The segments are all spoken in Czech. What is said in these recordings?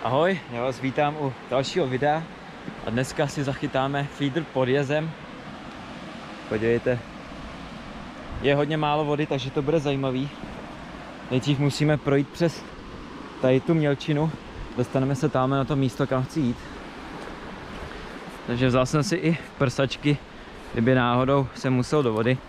Ahoj, já vás vítám u dalšího videa a dneska si zachytáme feeder pod jezem. Podívejte, je hodně málo vody, takže to bude zajímavý. Nejdřív musíme projít přes tady tu mělčinu, dostaneme se tam na to místo, kam chci jít. Takže vzal jsem si i prsačky, kdyby náhodou jsem musel do vody.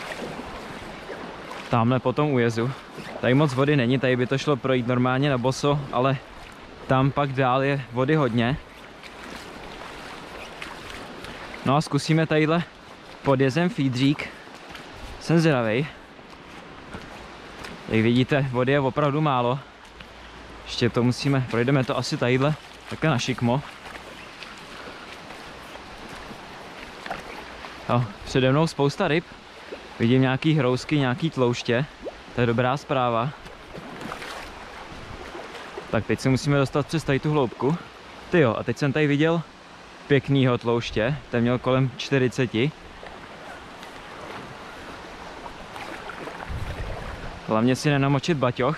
Tamhle potom ujezu. Tady moc vody není, tady by to šlo projít normálně na boso, ale tam pak dál je vody hodně. No a zkusíme tadyhle pod jezem feedřík. Jsem zvědavej. Jak vidíte, vody je opravdu málo. Ještě to musíme, projdeme to asi tadyhle, takhle na šikmo. No, přede mnou spousta ryb. Vidím nějaký hrousky, nějaký tlouště. To je dobrá zpráva. Tak teď se musíme dostat přes tady tu hloubku. Tyjo, a teď jsem tady viděl pěknýho tlouště. Ten měl kolem 40. Hlavně si nenamočit baťoch.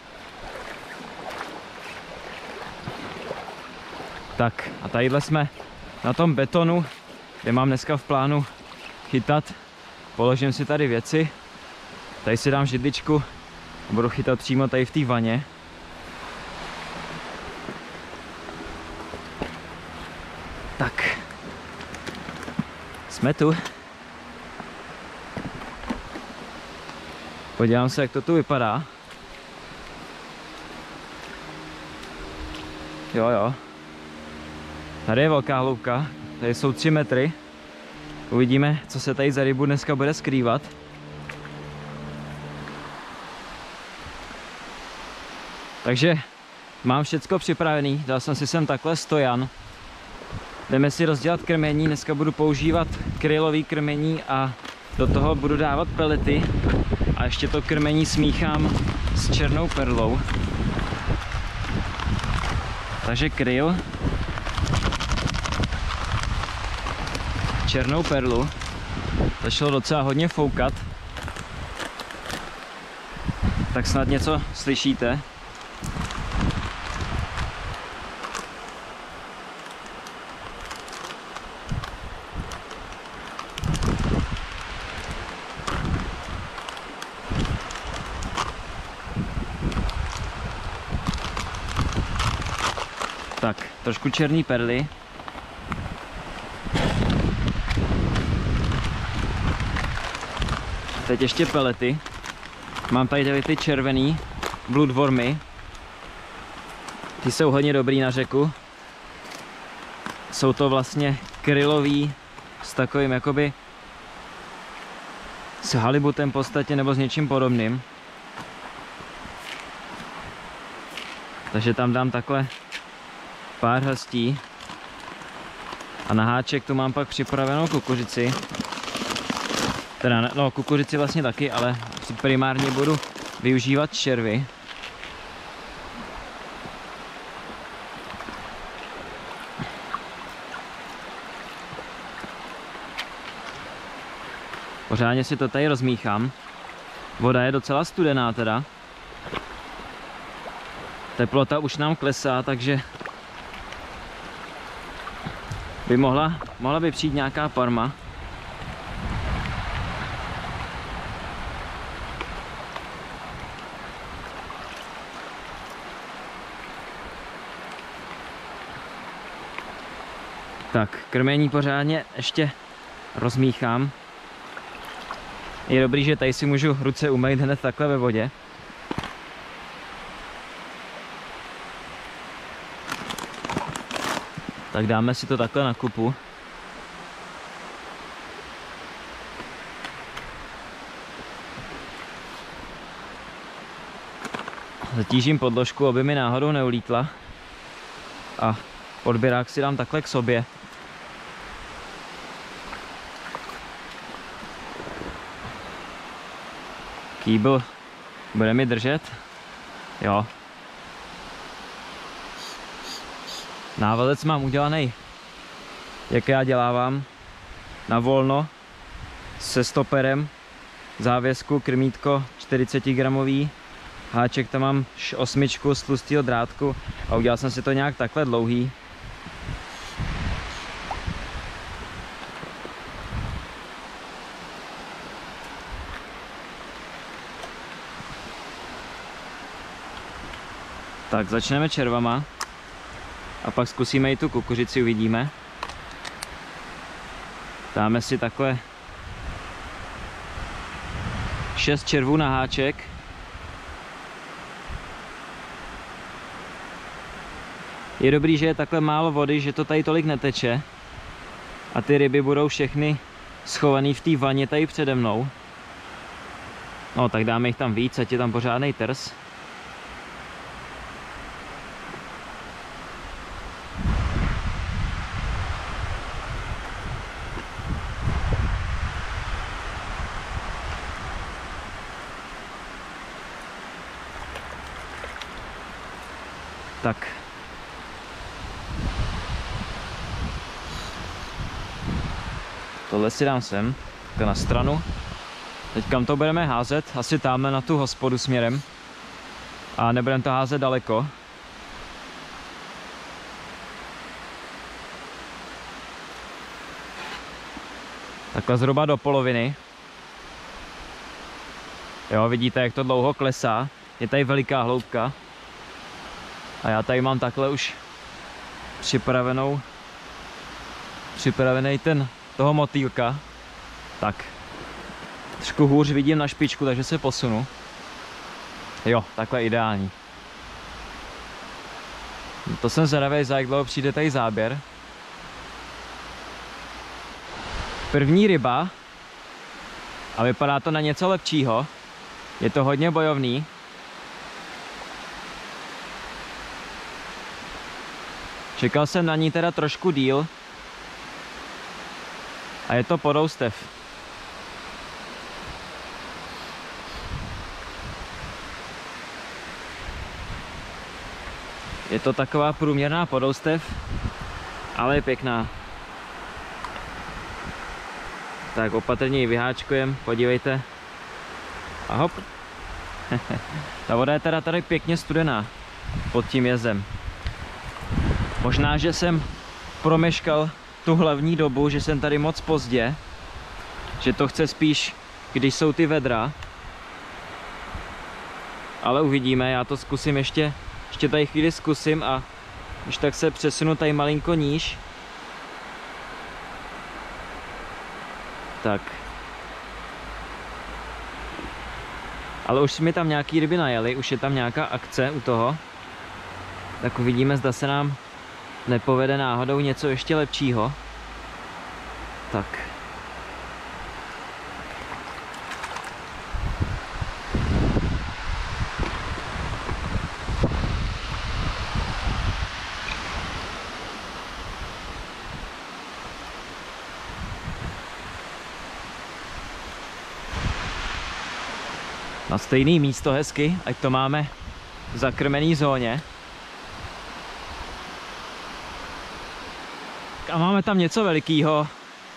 Tak a tadyhle jsme na tom betonu, kde mám dneska v plánu chytat. Položím si tady věci. Tady si dám židličku a budu chytat přímo tady v té vaně. Tak, jsme tu. Podívám se, jak to tu vypadá. Jo. Tady je velká hloubka, tady jsou 3 metry. Uvidíme, co se tady za rybu dneska bude skrývat. Takže mám všecko připravený, dal jsem si sem takhle stojan. Jdeme si rozdělat krmení, dneska budu používat krylový krmení a do toho budu dávat pelety. A ještě to krmení smíchám s černou perlou. Takže kryl, černou perlu, začalo docela hodně foukat. Tak snad něco slyšíte. Tak, trošku černý perly. Teď ještě pelety. Mám tady ty červený bloodwormy. Ty jsou hodně dobrý na řeku. Jsou to vlastně krylový s takovým jakoby s halibutem v podstatě nebo s něčím podobným. Takže tam dám takhle pár hrstí. A na háček tu mám pak připravenou kukuřici. Teda, no, kukuřici vlastně taky, ale primárně budu využívat červy. Pořádně si to tady rozmíchám. Voda je docela studená teda. Teplota už nám klesá, takže by mohla by přijít nějaká parma. Tak, krmení pořádně ještě rozmíchám. Je dobrý, že tady si můžu ruce umýt hned takhle ve vodě. Tak dáme si to takhle na kupu. Zatížím podložku, aby mi náhodou neulítla. A odběrák si dám takhle k sobě. Kýbl bude mi držet? Jo. Návalec mám udělaný, jak já dělávám, na volno se stoperem, závěsku, krmítko 40 gramový háček tam mám 8 z tlustého drátku a udělal jsem si to nějak takhle dlouhý. Tak začneme červama a pak zkusíme i tu kukuřici, uvidíme. Dáme si takhle 6 červů na háček. Je dobrý, že je takhle málo vody, že to tady tolik neteče a ty ryby budou všechny schované v té vaně tady přede mnou. No tak dáme jich tam víc, ať je tam pořádnej trs. Tak. Tohle si dám sem, na stranu. Teď kam to budeme házet? Asi tamhle na tu hospodu směrem. A nebudeme to házet daleko. Takhle zhruba do poloviny. Jo, vidíte, jak to dlouho klesá. Je tady veliká hloubka. A já tady mám takhle už připravený toho motýlka. Tak. Trošku hůř vidím na špičku, takže se posunu. Jo, takhle ideální. To jsem zvědavý, za jak dlouho přijde tady záběr. První ryba. A vypadá to na něco lepšího. Je to hodně bojovný. Čekal jsem na ní teda trošku díl. A je to podoustev. Je to taková průměrná podoustev, ale je pěkná. Tak opatrně ji vyháčkujem, podívejte. A hop. Ta voda je teda tady pěkně studená pod tím jezem. Možná, že jsem promeškal tu hlavní dobu, že jsem tady moc pozdě. Že to chce spíš, když jsou ty vedra. Ale uvidíme, já to zkusím ještě tady chvíli zkusím a když tak se přesunu tady malinko níž. Tak. Ale už mi tam nějaký ryby najeli, už je tam nějaká akce u toho. Tak uvidíme, zda se nám nepovede náhodou něco ještě lepšího. Tak. Na stejné místo hezky, ať to máme v zakrmený zóně. A máme tam něco velikýho.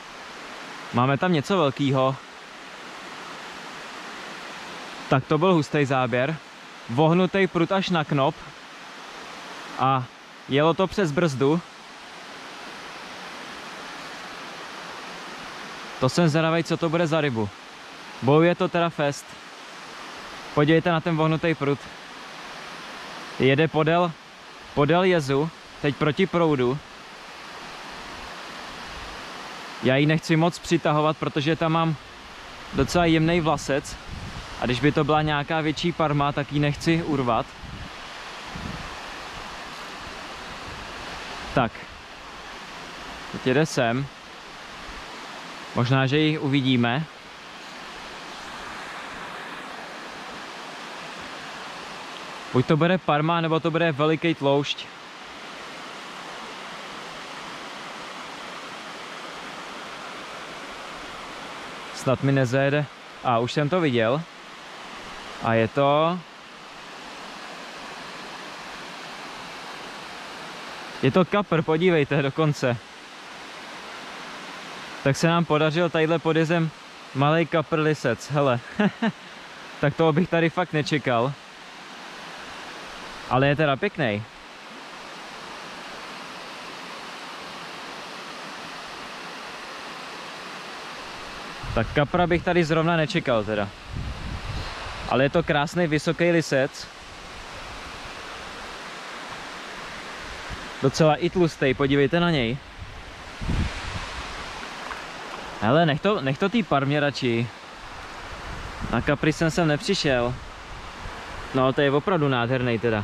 Tak to byl hustý záběr. Vohnutý prut až na knop. A jelo to přes brzdu. To jsem zvědavý, co to bude za rybu. Bojuje to teda fest. Podívejte na ten vohnutý prut. Jede podél jezu, teď proti proudu. Já ji nechci moc přitahovat, protože tam mám docela jemný vlasec. A když by to byla nějaká větší parma, tak ji nechci urvat. Tak. Teď jede sem. Možná, že ji uvidíme. Buď to bude parma, nebo to bude veliký tloušť. Snad mi nezajede. A už jsem to viděl. A je to... Je to kapr, podívejte dokonce. Tak se nám podařil tadyhle pod jezem malej kapr lisec, hele. Tak toho bych tady fakt nečekal. Ale je teda pěkný. Tak kapra bych tady zrovna nečekal teda. Ale je to krásný vysoký lisec. Docela i tlustý, podívejte na něj. Hele, nech to tý parmě radši. Na kapry jsem sem nepřišel. No, to je opravdu nádherný teda.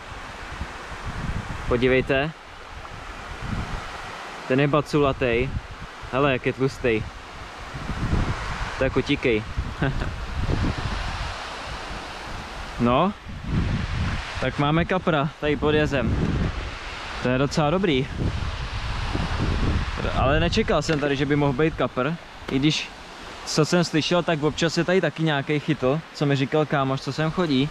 Podívejte. Ten je baculatej. Hele, jak je tlustý. To je kotíkej. No, tak máme kapra tady pod jezem. To je docela dobrý. Ale nečekal jsem tady, že by mohl být kapr. I když, co jsem slyšel, tak občas je tady taky nějaký chytl, co mi říkal kámoš, co sem chodí.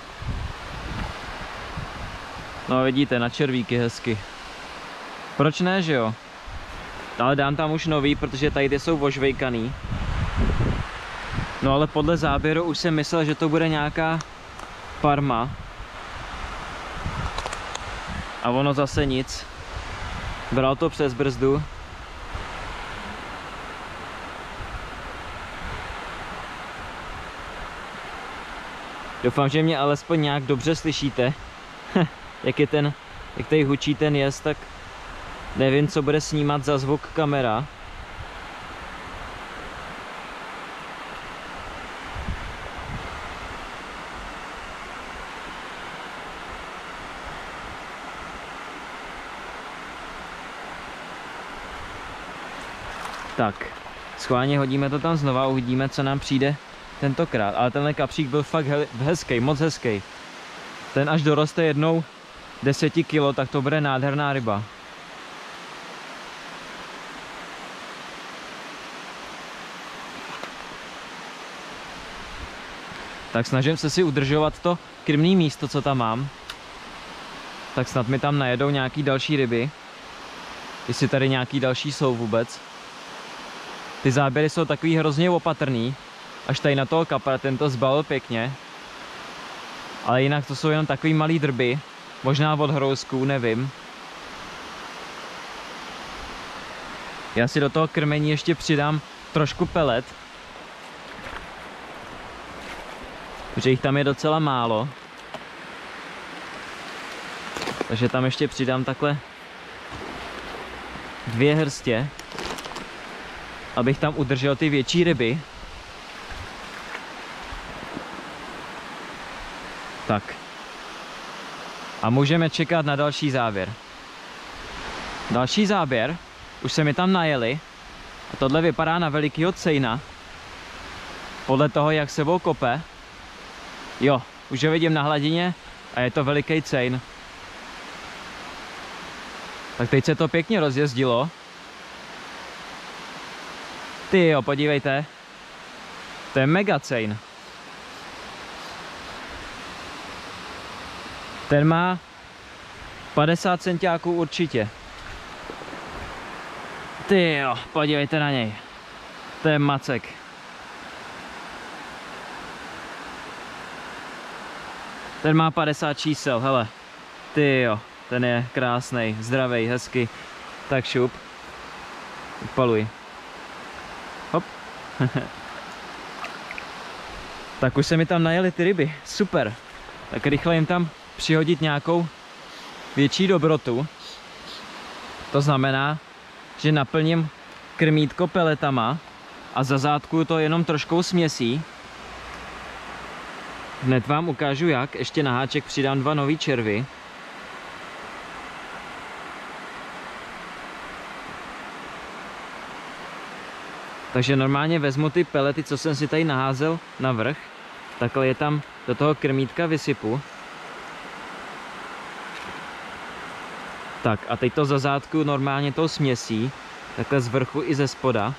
No vidíte, na červíky hezky. Proč ne, že jo? Ale dám tam už nový, protože tady ty jsou ožvejkaný. No ale podle záběru už jsem myslel, že to bude nějaká parma. A ono zase nic. Bral to přes brzdu. Doufám, že mě alespoň nějak dobře slyšíte. Jak tady hučí ten jez, tak nevím, co bude snímat za zvuk kamera. Tak, schválně hodíme to tam znova, uvidíme, co nám přijde tentokrát. Ale tenhle kapřík byl fakt hezký, moc hezký. Ten až doroste jednou 10 kg, tak to bude nádherná ryba. Tak snažím se si udržovat to krmný místo, co tam mám. Tak snad mi tam najedou nějaký další ryby. Jestli tady nějaký další jsou vůbec. Ty záběry jsou takový hrozně opatrný. Až tady na toho kapra, ten to zbalil pěkně. Ale jinak to jsou jenom takový malý drby. Možná od hrousků, nevím. Já si do toho krmení ještě přidám trošku pelet. Protože jich tam je docela málo. Takže tam ještě přidám takhle 2 hrstě. Abych tam udržel ty větší ryby. Tak. A můžeme čekat na další záběr. Další záběr. Už se mi tam najeli. A tohle vypadá na velikýho cejna. Podle toho, jak sebou kope. Jo, už ho vidím na hladině a je to veliký cejn. Tak teď se to pěkně rozjezdilo. Ty jo, podívejte. To je mega cejn. Ten má 50 centiáků určitě. Ty jo, podívejte na něj. To je macek. Ten má 50 čísel, hele. Ty jo, ten je krásnej, zdravej, hezky. Tak šup. Upaluj. Hop. Tak už se mi tam najeli ty ryby, super. Tak rychle jim tam přihodit nějakou větší dobrotu. To znamená, že naplním krmítko peletama a zazátkuju to jenom troškou směsí. Hned vám ukážu jak, ještě na háček přidám 2 nový červy. Takže normálně vezmu ty pelety, co jsem si tady naházel na vrch, takhle je tam do toho krmítka vysypu. Tak a teď to zazátkuju normálně tou směsí, takhle z vrchu i ze spoda.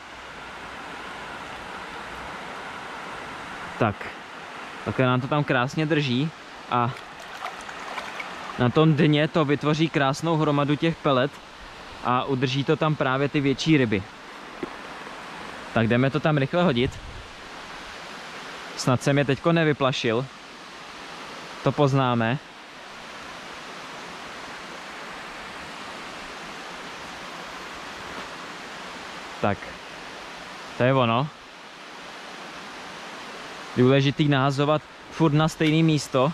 Tak, takhle nám to tam krásně drží a na tom dně to vytvoří krásnou hromadu těch pelet a udrží to tam právě ty větší ryby. Tak jdeme to tam rychle hodit. Snad jsem je teďko nevyplašil. To poznáme. Tak, to je ono. Důležitý nahazovat furt na stejné místo.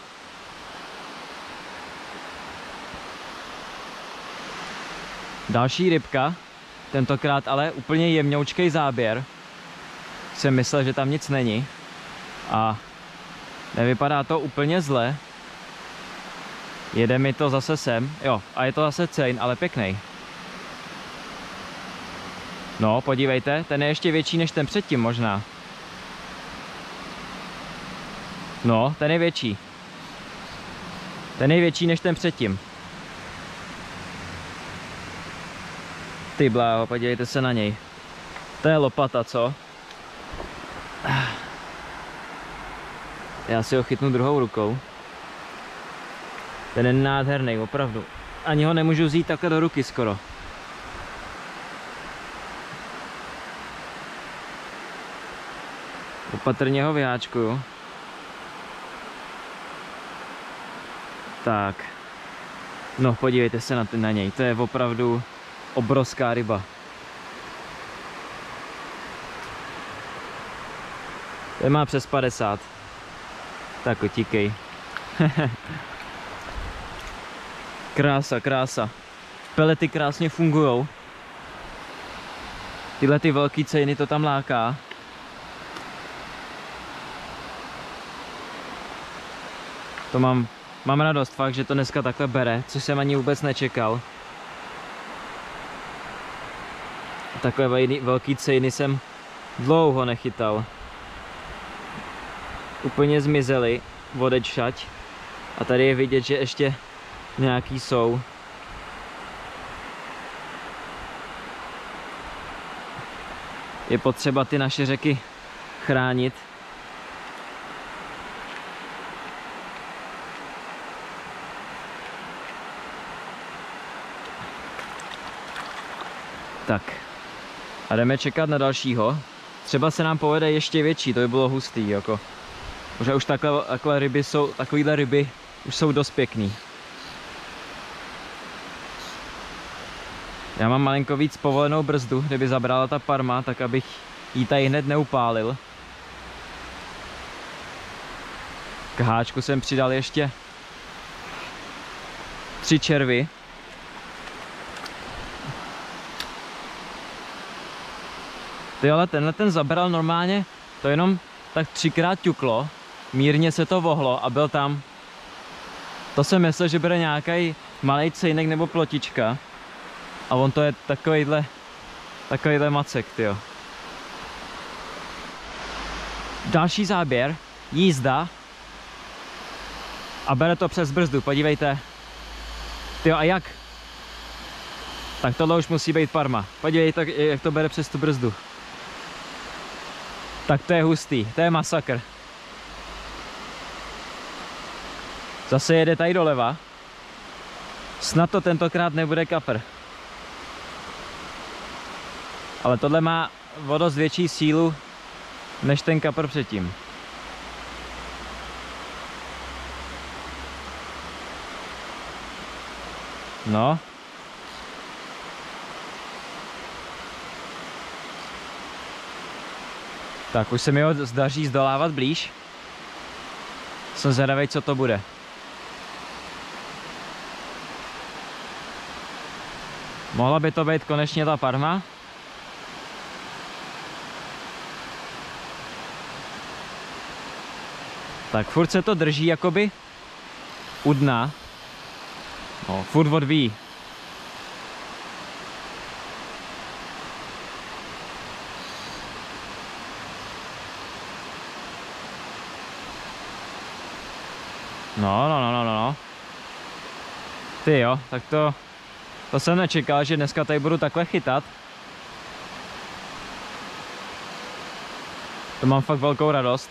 Další rybka, tentokrát ale úplně jemňoučkej záběr. Jsem myslel, že tam nic není. A nevypadá to úplně zle. Jede mi to zase sem. Jo, a je to zase cejn, ale pěkný. No, podívejte, ten je ještě větší než ten předtím možná. No, ten je větší. Ten je větší než ten předtím. Ty bláho, podívejte se na něj. To je lopata, co? Já si ho chytnu druhou rukou. Ten je nádherný, opravdu. Ani ho nemůžu vzít takhle do ruky skoro. Opatrně ho vyháčkuju. Tak. No, podívejte se na něj. To je opravdu obrovská ryba. Ten má přes 50. Tak utíkej. Krása, krása. Pelety krásně fungujou. Tyhle ty velký cejny to tam láká. To mám radost fakt, že to dneska takhle bere, což jsem ani vůbec nečekal. Takové velký cejny jsem dlouho nechytal. Úplně zmizely odečať. A tady je vidět, že ještě nějaký jsou. Je potřeba ty naše řeky chránit. Tak. A jdeme čekat na dalšího. Třeba se nám povede ještě větší, to by bylo hustý, jako. Možná už takovýhle ryby už jsou dost pěkný. Já mám malinko víc povolenou brzdu, kdyby zabrala ta parma, tak abych jí tady hned neupálil. K háčku jsem přidal ještě 3 červy. Ty ale tenhle ten zabral normálně, to jenom tak 3krát ťuklo, mírně se to vohlo a byl tam. To jsem myslel, že bude nějaký malý cejnek nebo plotička. A on to je takovýhle macek, tyjo. Další záběr, jízda. A bere to přes brzdu, podívejte. Tyjo, a jak? Tak tohle už musí být parma. Podívejte, jak to bere přes tu brzdu. Tak to je hustý, to je masakr. Zase jede tady doleva. Snad to tentokrát nebude kapr. Ale tohle má o dost větší sílu než ten kapr předtím. No. Tak už se mi ho zdaří zdolávat blíž. Jsem zvědavý, co to bude. Mohla by to být konečně ta parma. Tak furt se to drží jakoby u dna. No, furt odvíjí. No. Ty jo, tak to jsem nečekal, že dneska tady budu takhle chytat. To mám fakt velkou radost.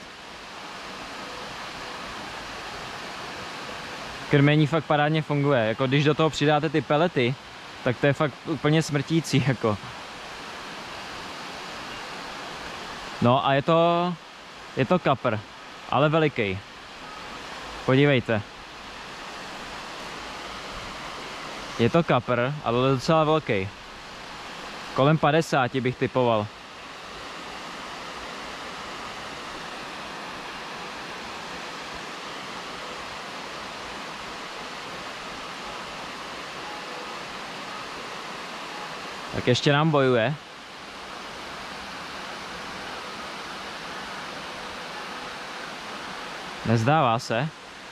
Krmení fakt parádně funguje, jako když do toho přidáte ty pelety, tak to je fakt úplně smrtící, jako. No a je to kapr, ale veliký. Podívejte. Je to kapr, ale docela velký. Kolem 50 bych typoval. Tak ještě nám bojuje. Nezdává se.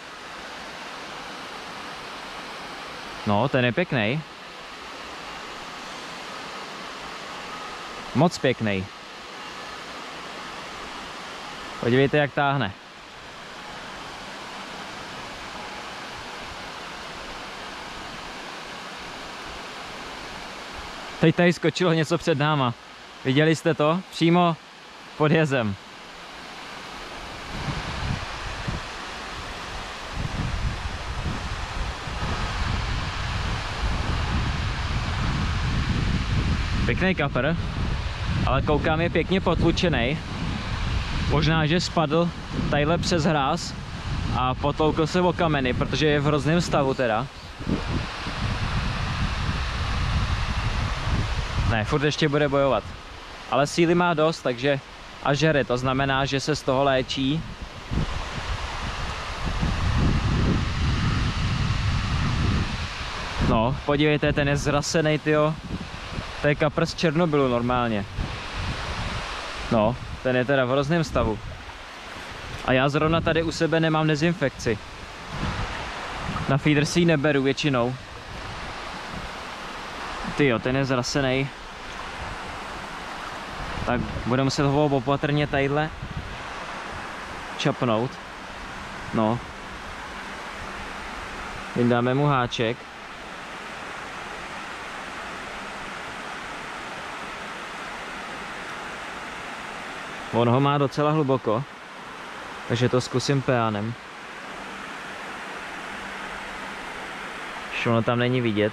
No, ten je pěkný. Moc pěkný. Podívejte, jak táhne. Teď tady skočilo něco před náma. Viděli jste to? Přímo pod jezem. Pěkný kapr, ale koukám, je pěkně potlučený. Možná, že spadl tadyhle přes hráz a potloukl se o kameny, protože je v hrozném stavu teda. Ne, furt ještě bude bojovat. Ale síly má dost, takže a žere, to znamená, že se z toho léčí. No, podívejte, ten je zrasený, tyjo. To je kapr z Černobylu normálně. No, ten je teda v hrozném stavu. A já zrovna tady u sebe nemám dezinfekci. Na feeder si ji neberu většinou. Tyjo, ten je zrasený. Tak budeme muset ho opatrně tadyhle čapnout. No. Vydáme mu háček. On ho má docela hluboko, takže to zkusím peánem. Ono tam není vidět.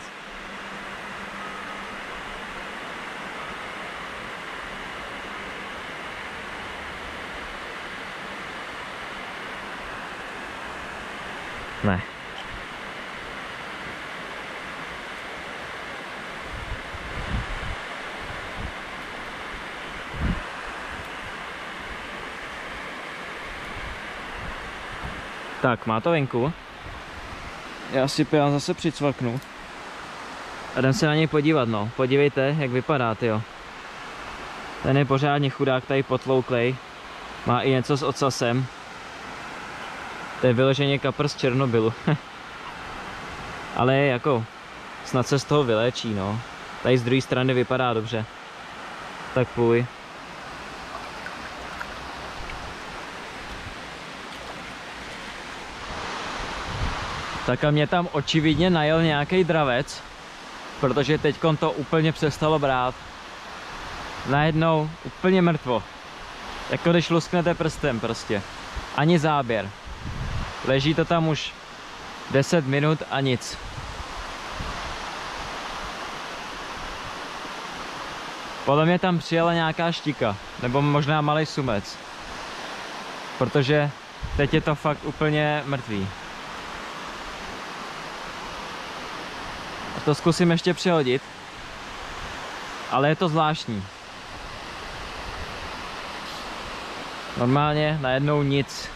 Ne. Tak, má to venku. Já si peán zase přicvaknu. A jdem se na něj podívat, no. Podívejte, jak vypadá, tyjo. Ten je pořádně chudák, tady potlouklej. Má i něco s ocasem. To je vyloženě kapr z Černobylu. Ale jako, snad se z toho vyléčí, no. Tady z druhé strany vypadá dobře. Tak půj. Tak a mě tam očividně najel nějaký dravec, protože teďkon to úplně přestalo brát. Najednou úplně mrtvo. Jako když lusknete prstem prostě. Ani záběr. Leží to tam už 10 minut a nic. Podle mě tam přijela nějaká štika, nebo možná malý sumec. Protože teď je to fakt úplně mrtvý. A to zkusím ještě přehodit. Ale je to zvláštní. Normálně najednou nic.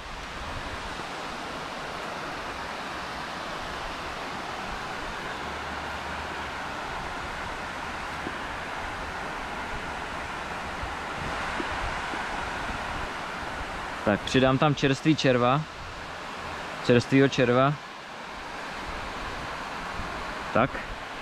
Tak přidám tam čerstvý červa. Čerstvýho červa. Tak.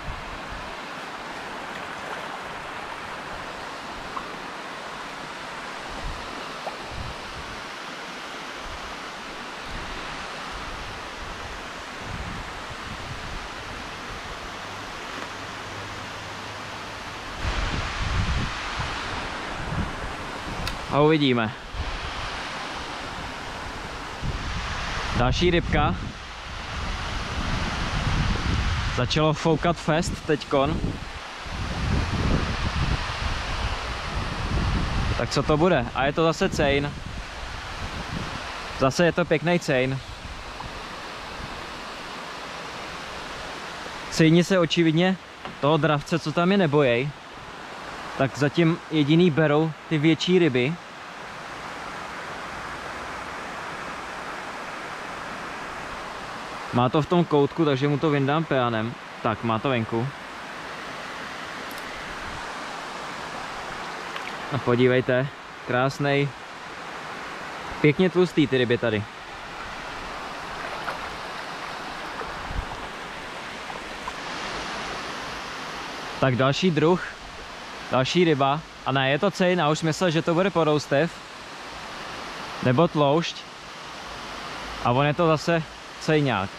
A uvidíme. Další rybka. Začalo foukat fest teďkon. Tak co to bude? A je to zase cejn. Zase je to pěkný cejn. Cejni se očividně toho dravce, co tam je, nebojej. tak zatím jediný berou ty větší ryby. Má to v tom koutku, takže mu to vyndám peanem. Tak, má to venku. A podívejte, krásnej. Pěkně tlustý ty ryby tady. Tak další druh, další ryba. A ne, je to cejna, už myslel, že to bude poroustev. Nebo tloušť. A on je to zase cejňák.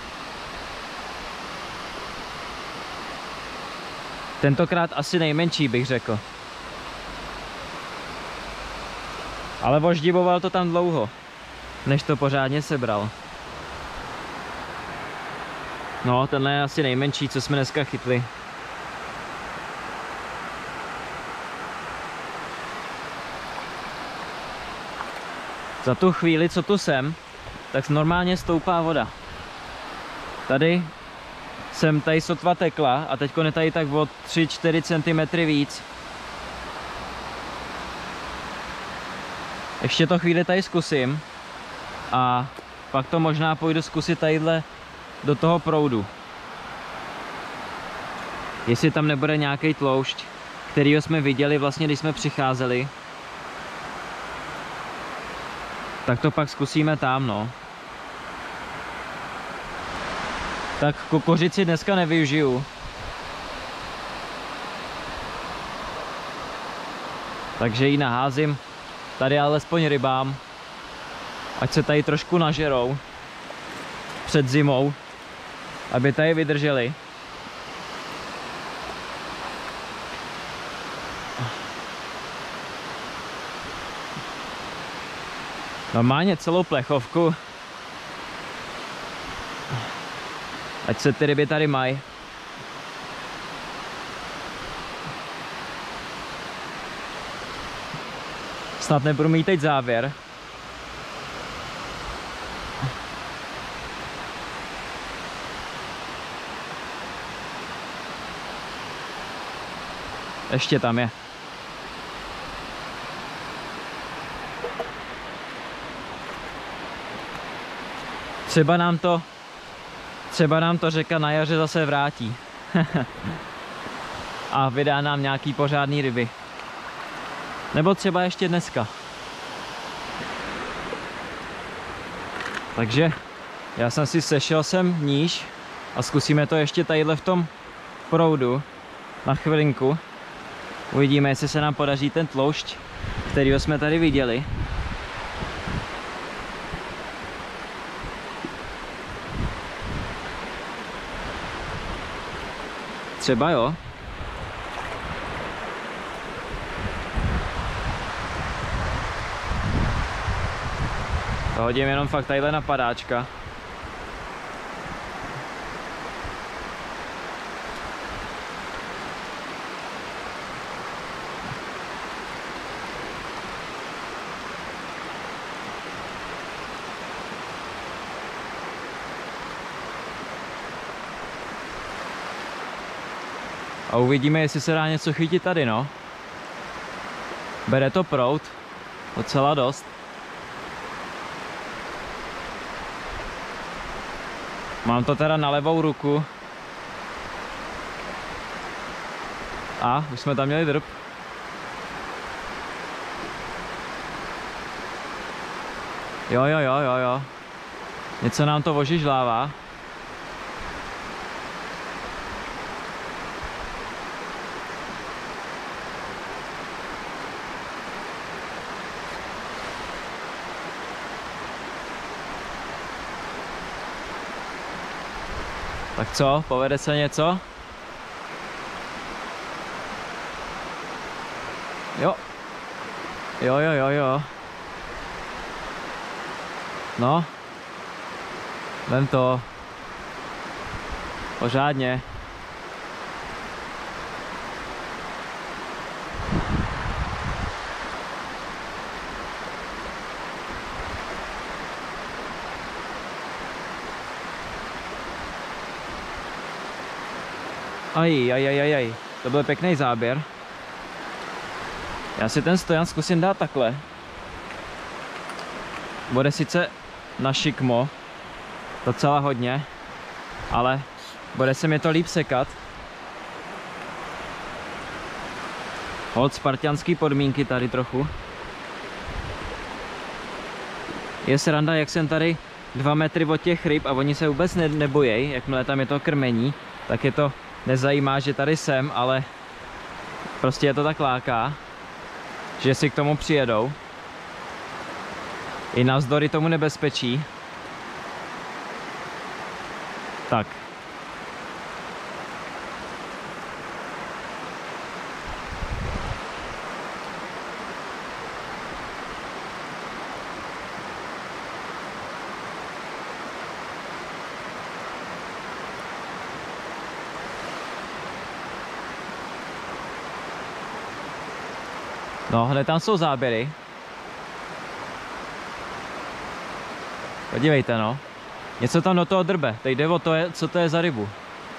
Tentokrát asi nejmenší, bych řekl. Ale voždivoval to tam dlouho, než to pořádně sebral. No, tenhle je asi nejmenší, co jsme dneska chytli. Za tu chvíli, co tu jsem, tak normálně stoupá voda. Tady jsem tady sotva tekla a teď je tady tak o 3-4 cm víc. Ještě to chvíli tady zkusím a pak to možná půjdu zkusit tadyhle do toho proudu. Jestli tam nebude nějaký tloušť, kterýho jsme viděli vlastně, když jsme přicházeli. Tak to pak zkusíme tam, no. Tak kukuřici dneska nevyužiju. Takže ji naházím tady alespoň rybám. Ať se tady trošku nažerou před zimou, aby tady vydrželi. Normálně celou plechovku. Ať se ty ryby tady mají. Snad nebudu mít teď závěr. Ještě tam je. Třeba nám to řeka na jaře zase vrátí. A vydá nám nějaký pořádný ryby. Nebo třeba ještě dneska. Takže já jsem si sešel sem níž a zkusíme to ještě tadyhle v tom proudu na chvilinku. Uvidíme, jestli se nám podaří ten tloušť, kterýho jsme tady viděli. Třeba jo. To hodím jenom fakt tadyhle na padáčka. A uvidíme, jestli se dá něco chytit tady, no. Bere to proud. Docela dost. Mám to teda na levou ruku. A už jsme tam měli drb. Jo. Něco nám to ožižlává. Tak co, povede se něco? Jo. No. Vem to. Pořádně. Aj, to byl pěkný záběr. Já si ten stojan zkusím dát takhle. Bude sice na šikmo, docela hodně, ale bude se mi to líp sekat. Holt spartianský podmínky tady trochu. Je sranda, jak jsem tady 2 metry od těch ryb a oni se vůbec nebojí, jakmile tam je to krmení, tak je to nezajímá, že tady jsem, ale prostě je to tak láká, že si k tomu přijedou. I navzdory tomu nebezpečí. Tak. No, hned tam jsou záběry. Podívejte, no. Něco tam do toho drbe. Teď jde o to, co to je za rybu.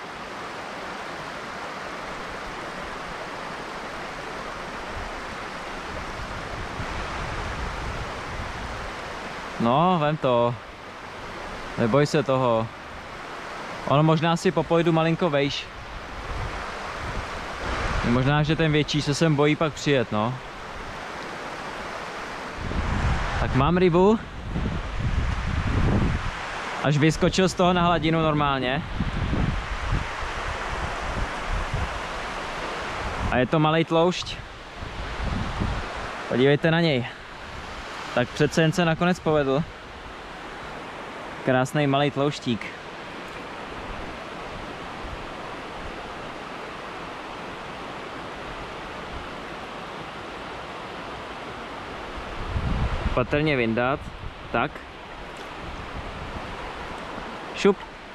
No, vem to. Neboj se toho. Ono možná si popojdu malinko vejš. Možná, že ten větší se sem bojí pak přijet, no. Tak mám rybu. Až vyskočil z toho na hladinu normálně. A je to malej tloušť. Podívejte na něj. Tak přece jen se nakonec povedl. Krásný malej tlouštík. Patrně vyndat. Tak. Šup.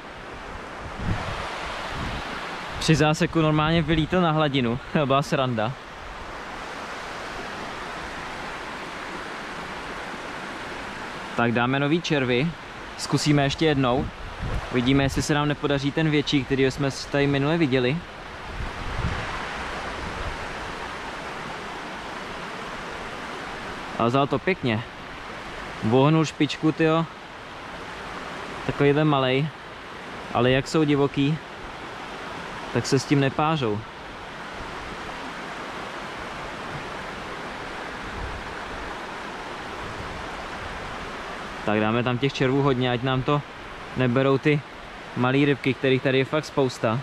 Při záseku normálně vylítl na hladinu. To byla sranda. Tak dáme nový červy. Zkusíme ještě jednou. Uvidíme, jestli se nám nepodaří ten větší, který jsme tady minule viděli. A vzal to pěkně. Vohnul špičku, tyjo. Takovýhle malej. Ale jak jsou divoký, tak se s tím nepářou. Tak dáme tam těch červů hodně, ať nám to neberou ty malé rybky, kterých tady je fakt spousta.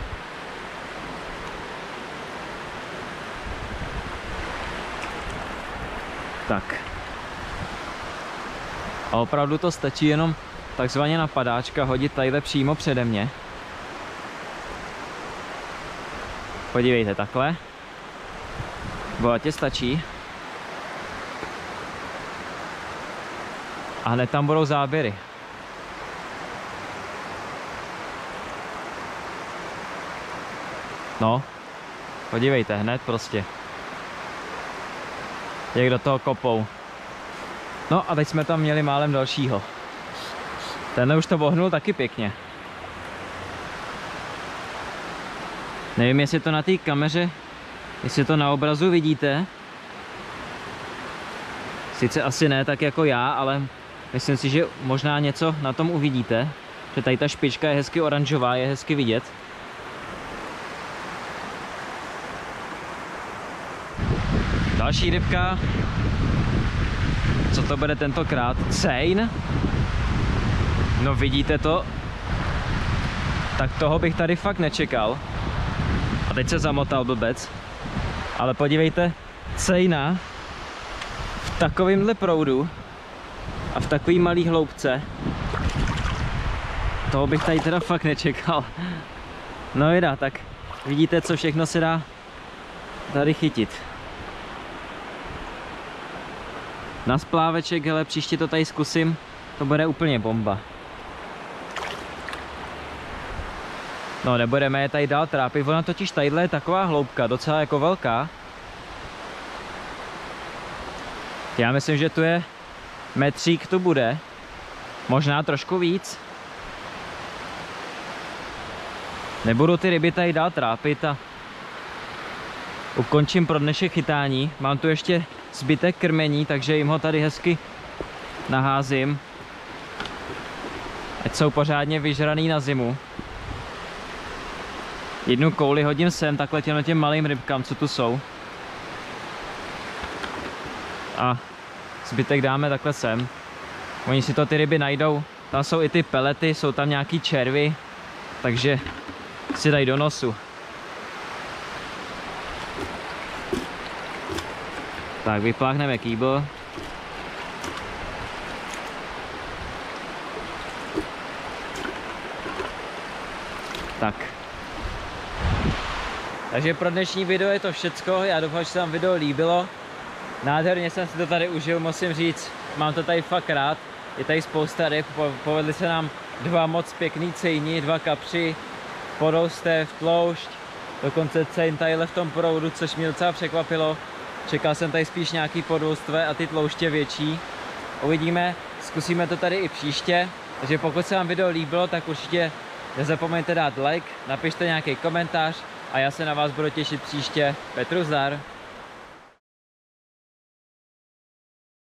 Tak. A opravdu to stačí jenom takzvaně na padáčka hodit tadyhle přímo přede mě. Podívejte, takhle. Bohatě stačí. A hned tam budou záběry. No, podívejte, hned prostě. Jak do toho kopou. No a teď jsme tam měli málem dalšího. Tenhle už to vohnul taky pěkně. Nevím, jestli to na té kameře, jestli to na obrazu vidíte. Sice asi ne tak jako já, ale myslím si, že možná něco na tom uvidíte. Že tady ta špička je hezky oranžová, je hezky vidět. Další rybka. Co to bude tentokrát? Cejn? No vidíte to? Tak toho bych tady fakt nečekal. A teď se zamotal blbec. Ale podívejte, cejna v takovémhle proudu a v takový malý hloubce. Toho bych tady teda fakt nečekal. No jeda, tak vidíte, co všechno se dá tady chytit. Na spláveček, hele, příště to tady zkusím, to bude úplně bomba. No, nebudeme je tady dál trápit, ona totiž tadyhle je taková hloubka, docela jako velká. Já myslím, že tu je metřík, tu bude. Možná trošku víc. Nebudu ty ryby tady dál trápit a ukončím pro dnešek chytání. Mám tu ještě zbytek krmení, takže jim ho tady hezky naházím. Ať jsou pořádně vyžraný na zimu. Jednu kouli hodím sem, takhle těm malým rybkám, co tu jsou. A zbytek dáme takhle sem. Oni si to ty ryby najdou. Tam jsou i ty pelety, jsou tam nějaký červy, takže si dají do nosu. Tak vypláchneme kýbl. Tak. Takže pro dnešní video je to všecko. Já doufám, že se vám video líbilo. Nádherně jsem si to tady užil, musím říct. Mám to tady fakt rád. Je tady spousta ryb. Povedli se nám dva moc pěkný cejni, dva kapři, poroustev, tloušť. Dokonce cejn tadyhle v tom proudu, což mě docela překvapilo. Čekal jsem tady spíš nějaký podloustve a ty tlouště větší. Uvidíme, zkusíme to tady i příště. Takže pokud se vám video líbilo, tak určitě nezapomeňte dát like, napište nějaký komentář a já se na vás budu těšit příště. Petru zdar!